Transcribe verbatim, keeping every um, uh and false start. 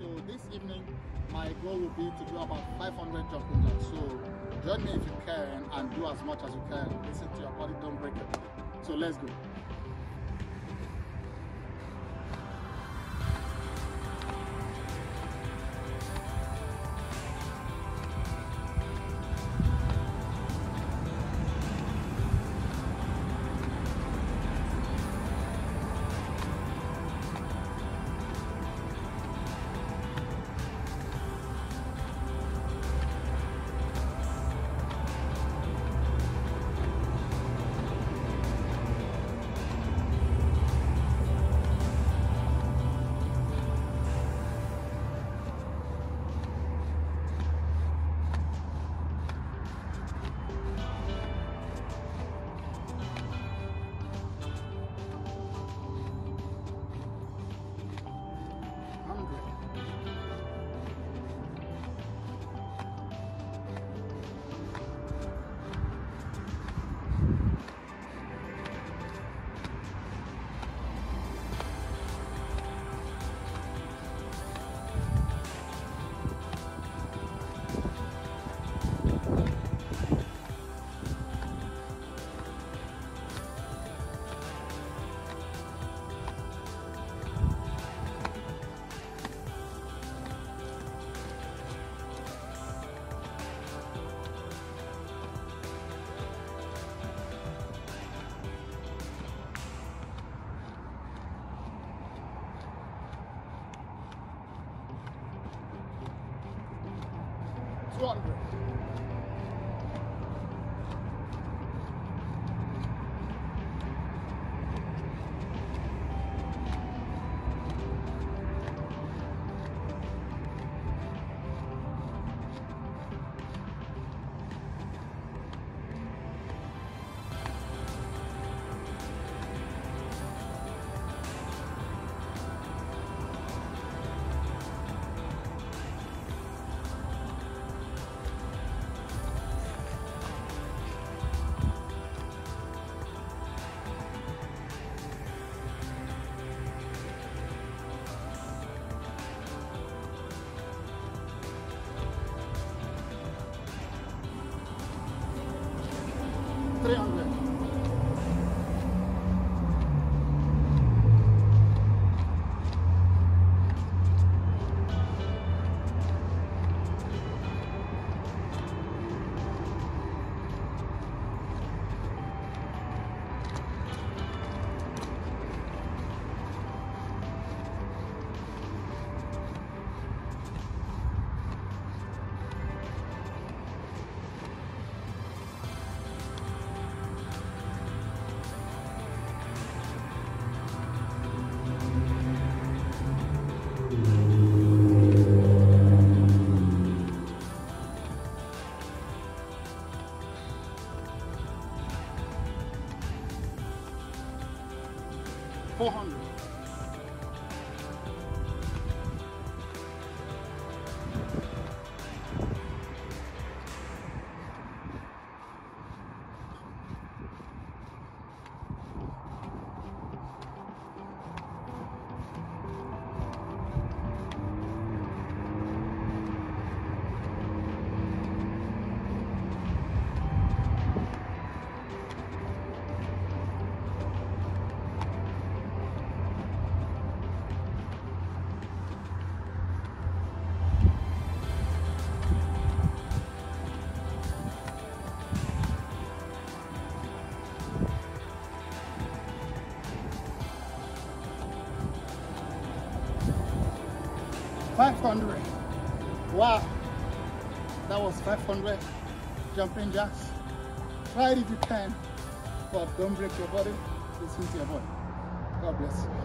So this evening, my goal will be to do about five hundred jumping jacks. So join me if you can and do as much as you can. Listen to your body, don't break it. So let's go. two hundred. three hundred. four hundred. five hundred. Wow, that was five hundred jumping jacks. Try it if you can, but don't break your body. Listen to your body. God bless you.